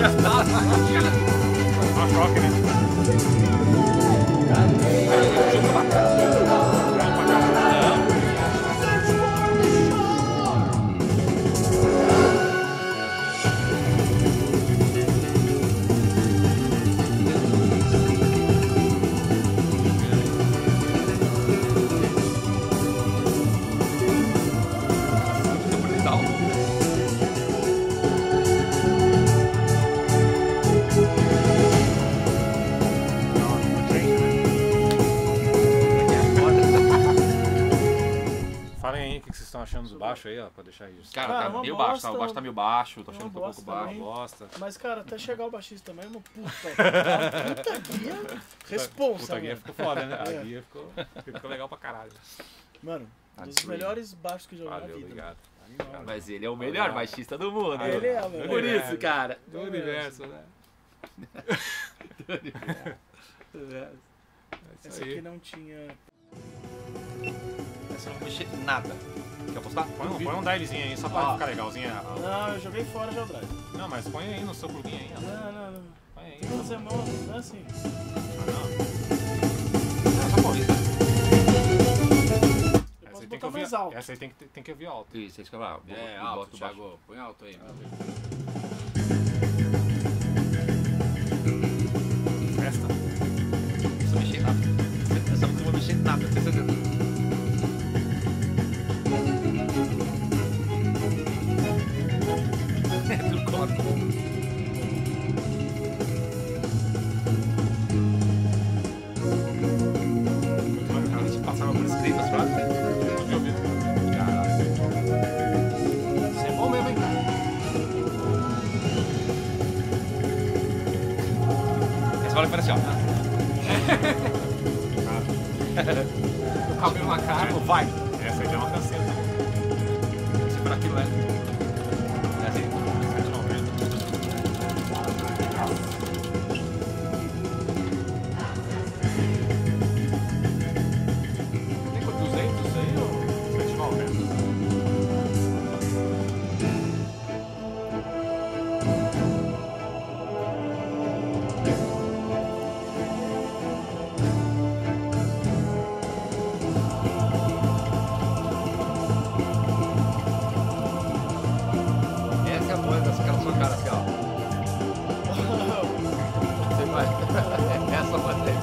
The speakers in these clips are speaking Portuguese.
Uma choque, né? Achando do baixo aí, ó, pra deixar isso. Cara, tá meio baixo, tá? O baixo tá meio baixo, tô achando um pouco baixo. Bosta. Mas, cara, até chegar o baixista também é uma puta guia responsa. Puta guia ficou foda, né? A guia ficou legal pra caralho. Mano, um dos melhores baixos que eu joguei na vida. Obrigado. Animal, mas ele é o melhor baixista do mundo. Ele é, mano. Por isso, cara. Do universo, né? Do universo. Essa aqui não tinha... Essa eu não mexi nada. Quer apostar? Põe um dialzinho aí, só pra ficar legalzinho. Não, eu joguei fora já o drive. Não, mas põe aí no seu plugin aí. Não. Põe aí. Tem que fazer mão, não é assim. Não. É só pôr isso. Essa aí tem que ouvir alto. Essa aí tem que ouvir alto. Isso, é isso que eu falo. É, alto, Thiago. Põe alto aí. Festa. Não precisa mexer nada. Essa não vou mexer nada, tem certeza. Do corpo. A gente passava por escrito as frases. Caralho. Isso é bom mesmo, hein, cara? Essa bola foi assim, ó. O cabelo na cara. Tipo, vai. Essa aí é uma canceta. Se for aquilo, é. É assim. 7,90. Tem quanto? 200 isso aí ou? 7,90. Essa é a boa daquela sua cara assim, ó. Você vai. Essa bateria.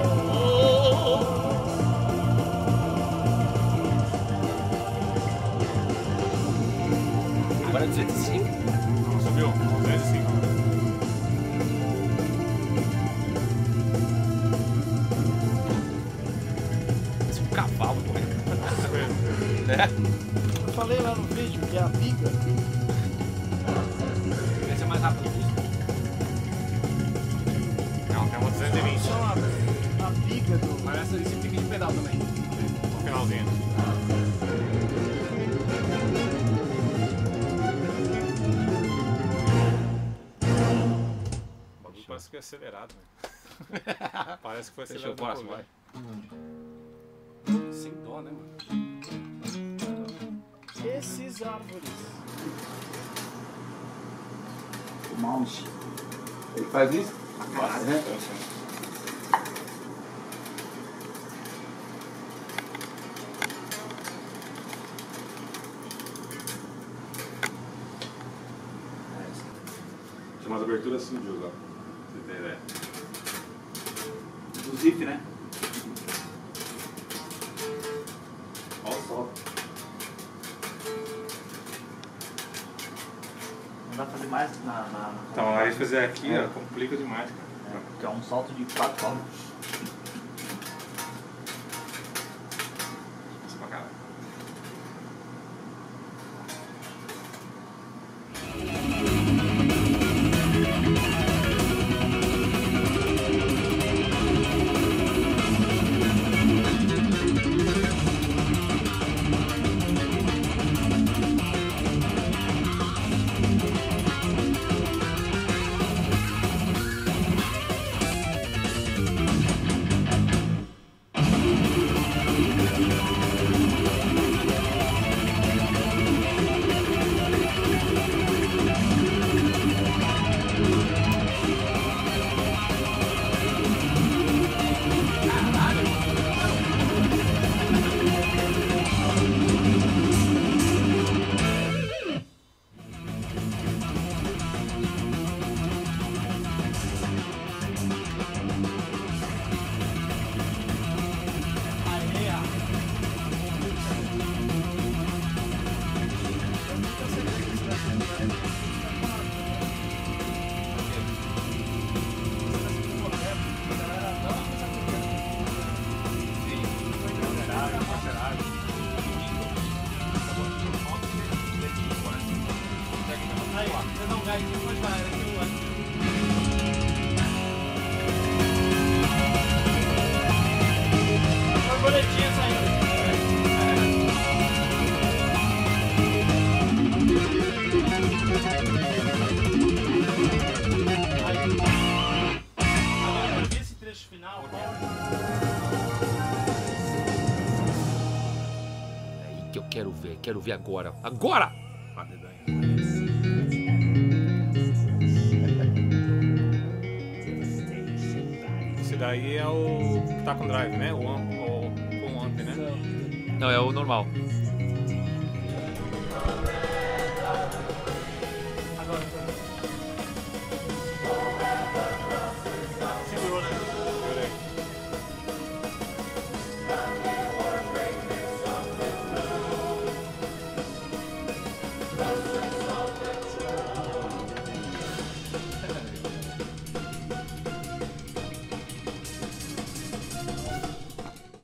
Agora é 205. Não, subiu. 205. Esse é um cavalo correndo. Né? Eu falei lá no vídeo que a biga... Esse é mais rápido que isso. Não, tem uma 220. Só a biga do... Mas essa aí sempre fica de pedal também. No finalzinho. O bagulho parece que foi acelerado, né? Parece que foi Fechou o acelerado. próximo, vai. Sem dó, né, mano? Esses árvores. O mouse. Ele faz isso? Faz, né? Chamada abertura assim de usar. Você tem ideia. O zip, né? Olha o sol. Não dá pra fazer mais na Então, aí fazer aqui, ó, complica demais, cara. porque é um salto de 4 palmas. Isso pra caralho. Aí depois vai, aqui o ano. Uma boletinha saindo. Agora, esse trecho final, É aí que eu quero ver agora. Agora! Esse daí é o que tá com drive, né? O amp, né? Não, é o normal.